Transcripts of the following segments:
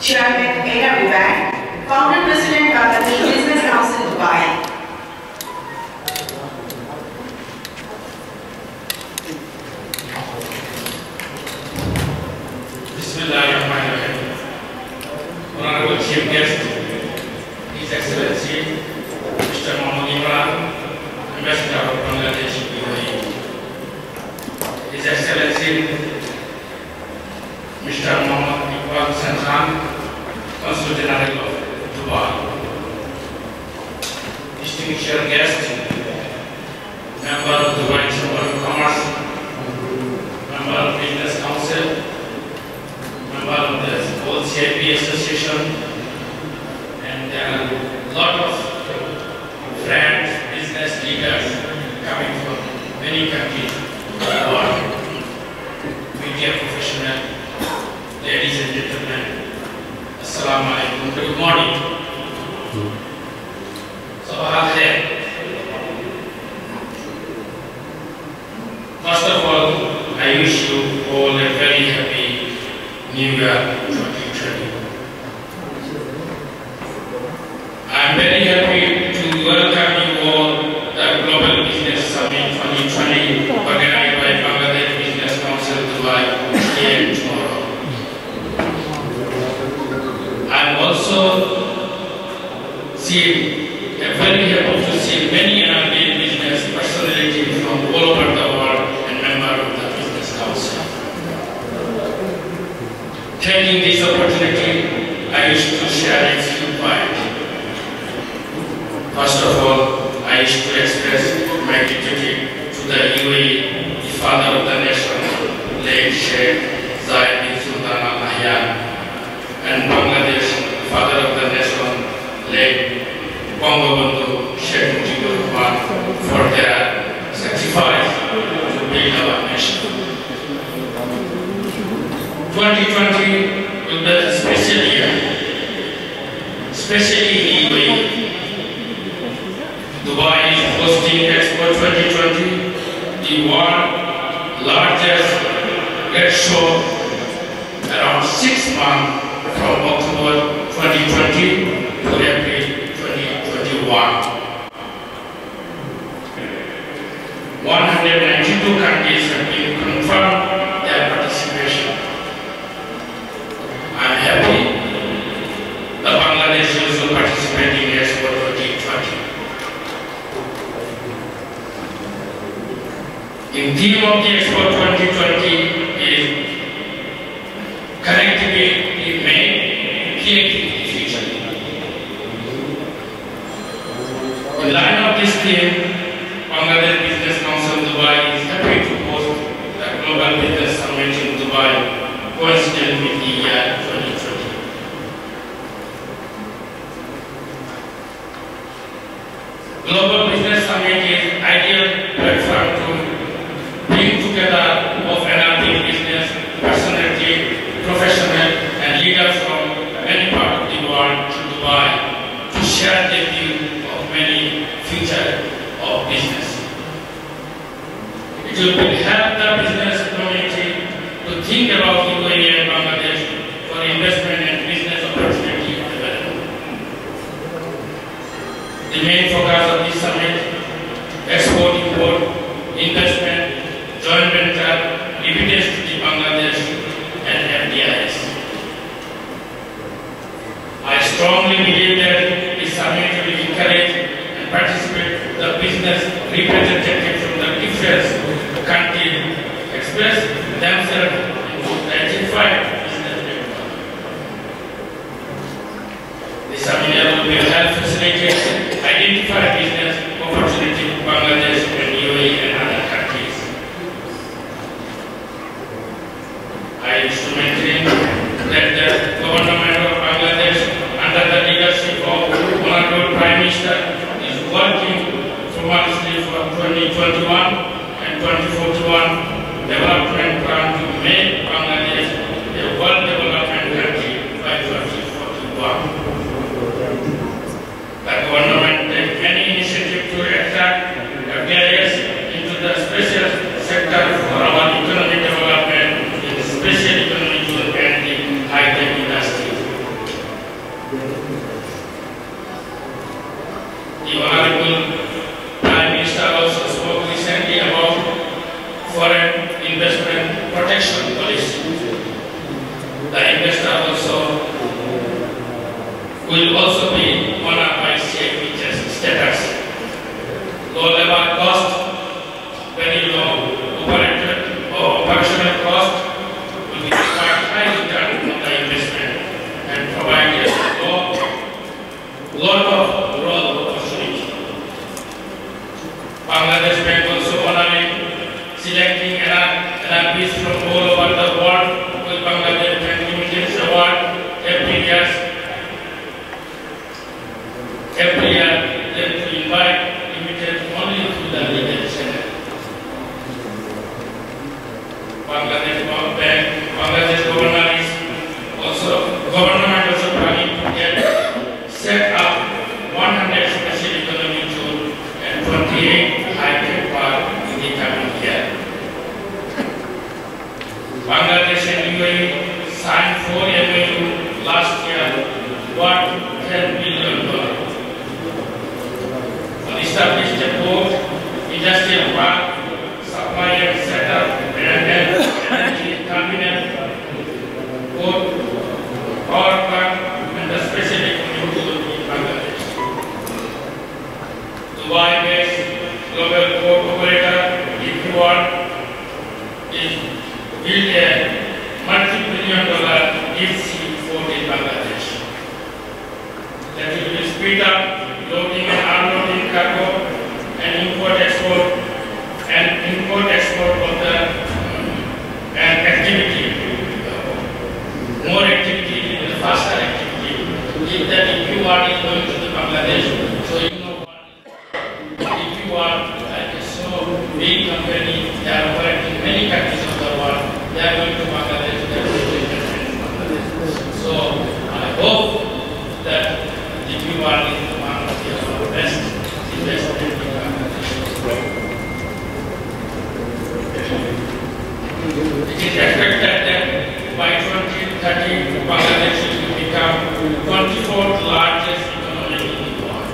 Chairman Founder President Bangladesh Business Council Dubai. Bismillahirrahmanirrahim. Honorable Chief Guest, His Excellency Mr. Mohammed Mahtabur Rahman, Ambassador of Bangladesh UAE. His Excellency Mr. Mohammed Mahtabur Rahman, Consul General of Dubai. Distinguished guest, Member of Dubai Chamber of Commerce, Member of Business Council, Member of the whole CIP Association, and there are a lot of friends, business leaders coming from many countries of the world, media professionals, ladies and gentlemen, Assalamu alaikum, good morning. Sabah al-Khair. First of all, I wish you all a very happy New Year 2020. I am very happy to welcome you all to the Global Business Summit 2020 organized by Bangladesh Business Council Dubai here tomorrow. I am also very happy to see many Arabian business personalities from all over the world and members of the Business Council. Taking this opportunity, I wish to share a few points. First of all, I wish to express my gratitude to the UAE, the father of the nation, late Sheikh, Zayed and Bangladesh, father of the nation, late Sheikh for their sacrifice to build our nation. 2020 will be a special year, especially in UAE. Dubai is hosting Expo 2020, the world's largest trade show, around 6 months from October 2020 to April 2021. 192 countries have been confirmed their participation. I am happy that Bangladesh is also participating in Expo 2020. The theme of the Expo 2020 is connectivity made creating the future. In line of this theme, Bangladesh Business Council Dubai is happy to host the Global Business Summit in Dubai, coincident with the year 2020. Global Business Summit is an ideal platform to bring together of Arabic business, personality, professional, and leaders from many parts of the world to Dubai to share their view of many future of business. It will help the business community to think about UAE and Bangladesh for investment and business opportunity development. The main focus of this summit: export, import, investment, joint venture, dividends to the Bangladesh, and FDIs. I strongly believe that this summit will encourage and participate the business representatives from the different countries express themselves into identify business network. The seminar will help facilitate identify business opportunity in Bangladesh and UAE and other countries. I wish to maintain that the government of Bangladesh under the leadership of Honorable Prime Minister is working tremendously for 2021 and 2041 development plan to make Bangladesh a world development country by 2041. The government takes many initiatives will also be honored by Sheikh status. Low level cost, very low operational cost will be quite high return on the investment and provide a lot of growth opportunity. Bangladesh Bank also honoring selecting NRPs from all over the world with Bangladesh Bank Limited's award every year. Every year they invite limited only through the legal channel. Bangladesh Bank, Bangladesh government also planning to set up 100 special economic zone and 28 high-tech park in the coming year. Bangladesh and UAE signed 4 MOU last year worth $10 billion. Established a port, industrial park, supply and setup, energy terminal, port, power plant, and the special economic zone in Bangladesh. Dubai-based global port operator, Crowne, is built a multi-billion-dollar deep-sea port in Bangladesh. That will be speed up loading and unloading cargo and import-export of the activity, more activity, faster activity. If that EQ1 is going to the Bangladesh, so you know what EQ1 like a so big company, they are operating in many countries of the world, they are going to Bangladesh, they are going to Bangladesh. So I hope that EQ1 is best investment in Bangladesh. It is expected that by 2030, Bangladesh will become 24th largest economy in the world.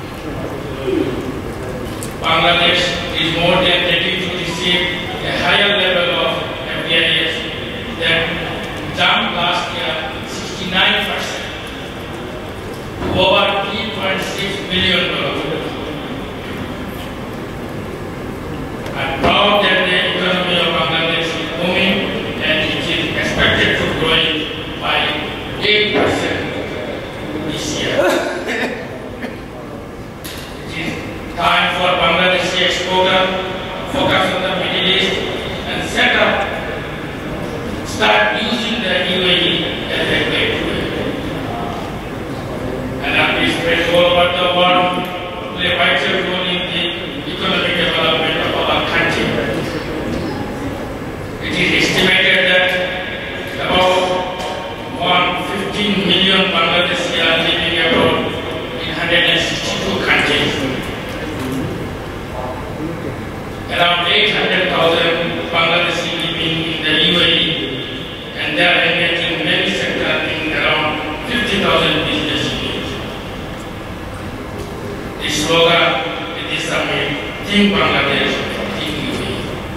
Bangladesh is more than ready to receive a higher level of FDIs that jumped last year 69%. Over $3.6 billion. I'm proud that the economy of Bangladesh is booming and it is expected to grow by 8% this year. It is time for Bangladeshi exporter to focus on the Middle East and start using the UAE as a gateway. And we spread all over the world, play a vital role in the economic development of our country. It is estimated that about 115 million Bangladeshi are living abroad in 162 countries. Around 800,000 Bangladeshi living in the UAE, and they are engaged in many sectors in around 50,000 business. The slogan at this summit, Think Bangladesh, Think UAE.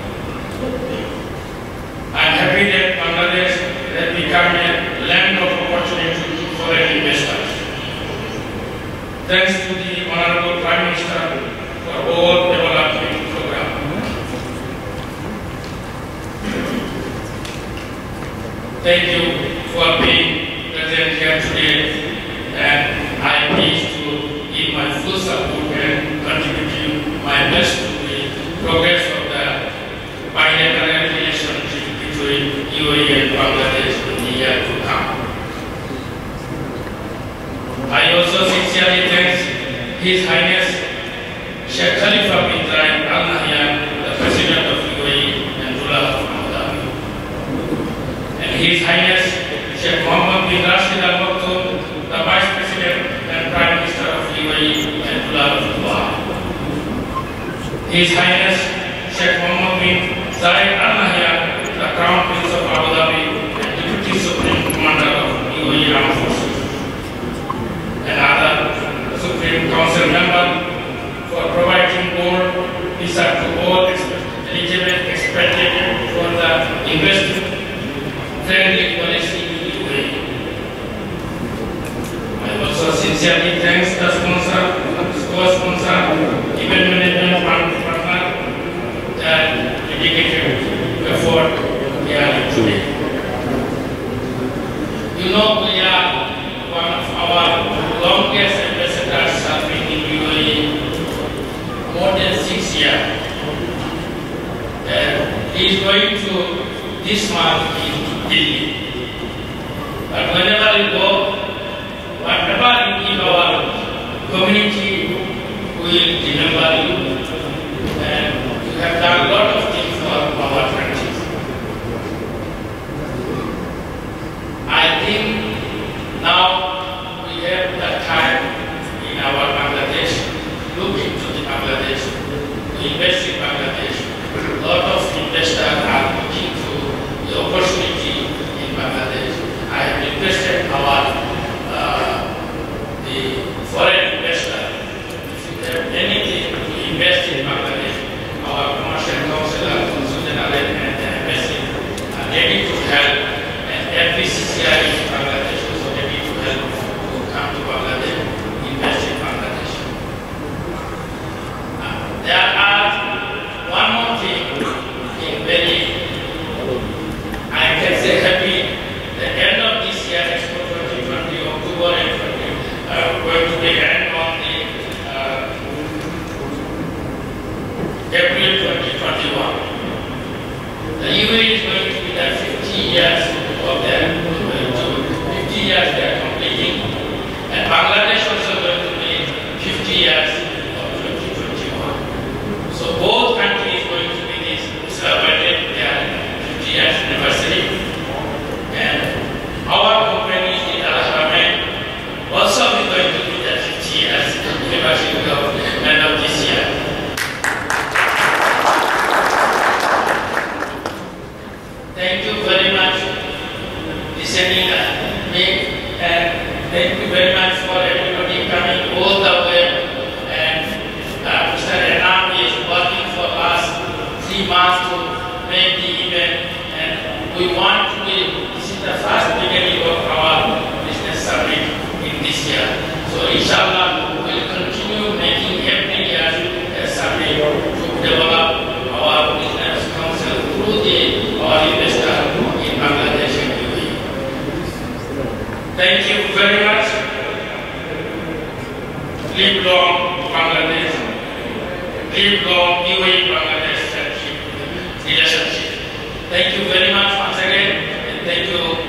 I am happy that Bangladesh has become a land of opportunity to foreign investors. Thanks to the Honorable Prime Minister for all development program. Thank you for being present here today, and I am pleased to give my full support and contributing my best to the progress of the bilateral relationship between UAE and Bangladesh in the year to come. I also sincerely thank His Highness Sheikh Khalifa bin Zayed Al Nahyan, the President of UAE and ruler of Abu Dhabi, and His Highness Sheikh Mohammed bin Rashid Al Maktoum, the Vice President and Prime Minister of UAE and ruler of Dubai. His Highness Sheikh Mohammed bin Zayed Al Nahyan, the Crown Prince of Abu Dhabi and Deputy Supreme Commander of UAE Armed Forces, and other Supreme Council members for providing board visa to all eligible expatriates for the investment-friendly policy in UAE. I also Sincerely thanks the sponsor, co-sponsor, event management partner that dedicated effort we are today. You know, we are one of our longest ambassadors serving in UAE, more than 6 years. And he is going to this month in Delhi. But whenever you go, whatever you give our community, we will remember you. And you have done a lot of things for our country. I think now we have the time in our Bangladesh, look into the Bangladesh, invest in Bangladesh. A lot of investors are looking to the opportunity in Bangladesh. I have requested the foreign investor, if you have anything to invest in Bangladesh, our commercial councillor, consul general and the embassy are ready to help, and every CCI in Bangladesh is ready to help to come to Bangladesh, invest in Bangladesh. There are one more thing, I can say happy, the end of this year, Expo 2020, October and 20, going to be end on the April 2021. The UAE is going to be the 50 years of their, 50 years they are completing, and Bangladesh also going to be 50 years of 2021. So both countries going to be celebrated their 50 years anniversary, and our company in Haramain also is going to be the 50 years anniversary of end of this year. Thank you very much for listening to me, and thank you very much for everybody coming all the way. And Mr. Enam is working for us 3 months to make the event, and we want to be, this is the first beginning of our business summit in this year. So inshallah, we will continue making every year a summit to develop our business council through our investor in Bangladesh and UAE. Thank you very much. Live long Bangladesh. Live long UAE Bangladesh relationship. Thank you very much once again, and thank you